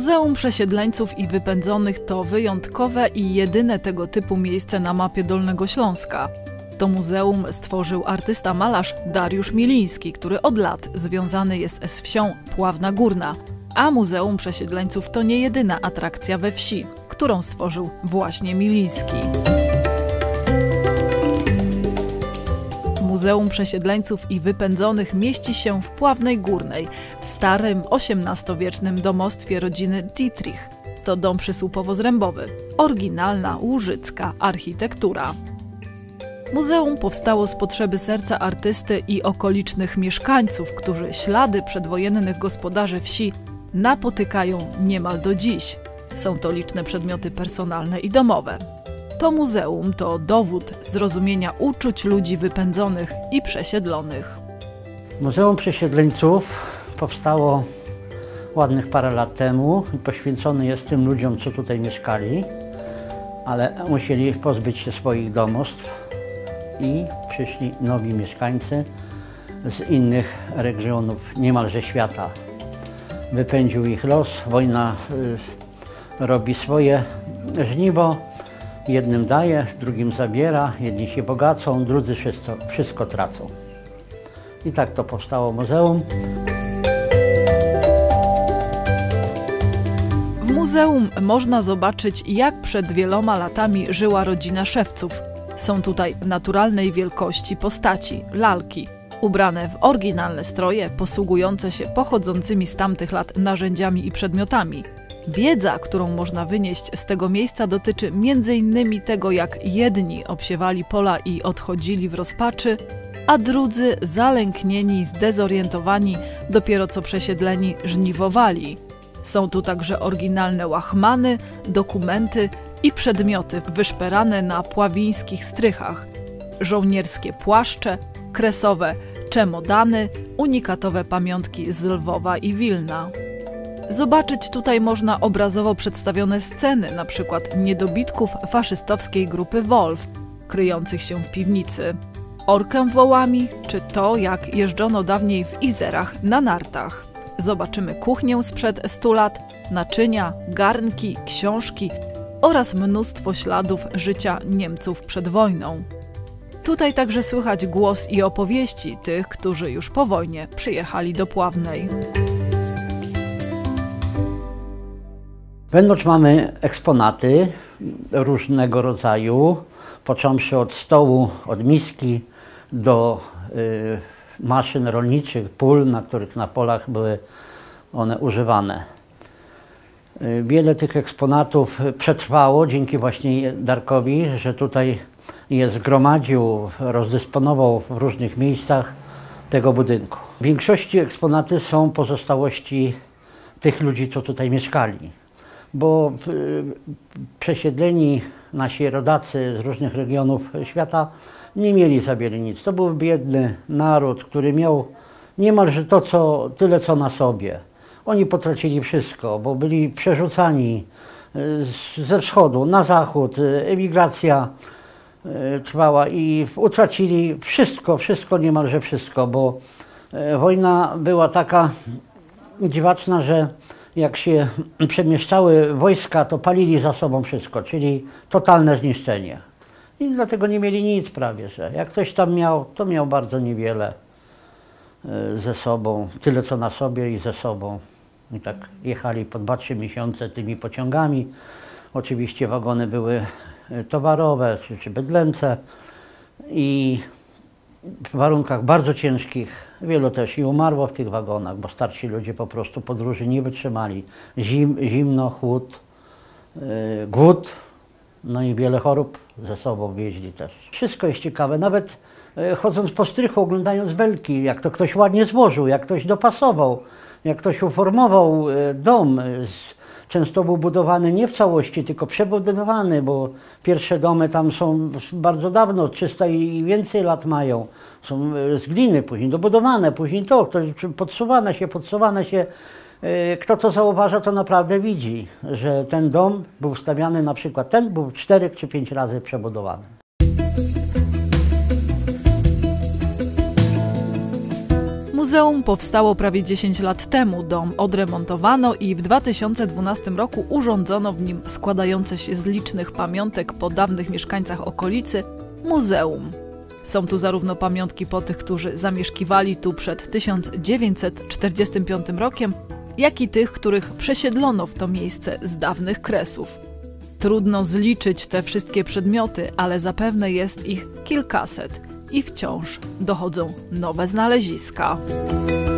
Muzeum Przesiedleńców i Wypędzonych to wyjątkowe i jedyne tego typu miejsce na mapie Dolnego Śląska. To muzeum stworzył artysta-malarz Dariusz Miliński, który od lat związany jest z wsią Pławna Górna. A Muzeum Przesiedleńców to nie jedyna atrakcja we wsi, którą stworzył właśnie Miliński. Muzeum Przesiedleńców i Wypędzonych mieści się w Pławnej Górnej, w starym XVIII-wiecznym domostwie rodziny Dietrich. To dom przysłupowo-zrębowy, oryginalna łużycka architektura. Muzeum powstało z potrzeby serca artysty i okolicznych mieszkańców, którzy ślady przedwojennych gospodarzy wsi napotykają niemal do dziś. Są to liczne przedmioty personalne i domowe. To muzeum to dowód zrozumienia uczuć ludzi wypędzonych i przesiedlonych. Muzeum Przesiedleńców powstało ładnych parę lat temu i poświęcone jest tym ludziom, co tutaj mieszkali, ale musieli pozbyć się swoich domostw i przyszli nowi mieszkańcy z innych regionów niemalże świata. Wypędził ich los, wojna robi swoje żniwo. Jednym daje, drugim zabiera, jedni się bogacą, drudzy wszystko tracą. I tak to powstało muzeum. W muzeum można zobaczyć, jak przed wieloma latami żyła rodzina szewców. Są tutaj naturalnej wielkości postaci, lalki, ubrane w oryginalne stroje, posługujące się pochodzącymi z tamtych lat narzędziami i przedmiotami. Wiedza, którą można wynieść z tego miejsca, dotyczy m.in. tego, jak jedni obsiewali pola i odchodzili w rozpaczy, a drudzy, zalęknieni, zdezorientowani, dopiero co przesiedleni, żniwowali. Są tu także oryginalne łachmany, dokumenty i przedmioty wyszperane na pławińskich strychach, żołnierskie płaszcze, kresowe czemodany, unikatowe pamiątki z Lwowa i Wilna. Zobaczyć tutaj można obrazowo przedstawione sceny, np. niedobitków faszystowskiej grupy Wolf, kryjących się w piwnicy, orkę wołami, czy to, jak jeżdżono dawniej w Izerach na nartach. Zobaczymy kuchnię sprzed 100 lat, naczynia, garnki, książki oraz mnóstwo śladów życia Niemców przed wojną. Tutaj także słychać głos i opowieści tych, którzy już po wojnie przyjechali do Pławnej. Wewnątrz mamy eksponaty różnego rodzaju, począwszy od stołu, od miski do maszyn rolniczych, pól, na których na polach były one używane. Wiele tych eksponatów przetrwało dzięki właśnie Darkowi, że tutaj je zgromadził, rozdysponował w różnych miejscach tego budynku. W większości eksponaty są pozostałości tych ludzi, co tutaj mieszkali. Bo przesiedleni nasi rodacy z różnych regionów świata nie mieli za wiele nic. To był biedny naród, który miał niemalże tyle co na sobie. Oni potracili wszystko, bo byli przerzucani ze wschodu na zachód, emigracja trwała i utracili wszystko, niemalże wszystko, bo wojna była taka dziwaczna, że jak się przemieszczały wojska, to palili za sobą wszystko, czyli totalne zniszczenie. I dlatego nie mieli nic prawie, że jak ktoś tam miał, to miał bardzo niewiele ze sobą, tyle co na sobie i ze sobą. I tak jechali po 2-3 miesiące tymi pociągami. Oczywiście wagony były towarowe czy bydlęce i w warunkach bardzo ciężkich. Wielu też i umarło w tych wagonach, bo starsi ludzie po prostu podróży nie wytrzymali. Zimno, chłód, głód, no i wiele chorób ze sobą wieźli też. Wszystko jest ciekawe, nawet chodząc po strychu, oglądając belki, jak to ktoś ładnie złożył, jak ktoś dopasował, jak ktoś uformował dom. Często był budowany nie w całości, tylko przebudowany, bo pierwsze domy tam są bardzo dawno, 300 i więcej lat mają. Są z gliny, później dobudowane, później to, podsuwane się. Kto to zauważa, to naprawdę widzi, że ten dom był stawiany, na przykład ten był 4 czy 5 razy przebudowany. Muzeum powstało prawie 10 lat temu, dom odremontowano i w 2012 roku urządzono w nim składające się z licznych pamiątek po dawnych mieszkańcach okolicy muzeum. Są tu zarówno pamiątki po tych, którzy zamieszkiwali tu przed 1945 rokiem, jak i tych, których przesiedlono w to miejsce z dawnych Kresów. Trudno zliczyć te wszystkie przedmioty, ale zapewne jest ich kilkaset i wciąż dochodzą nowe znaleziska.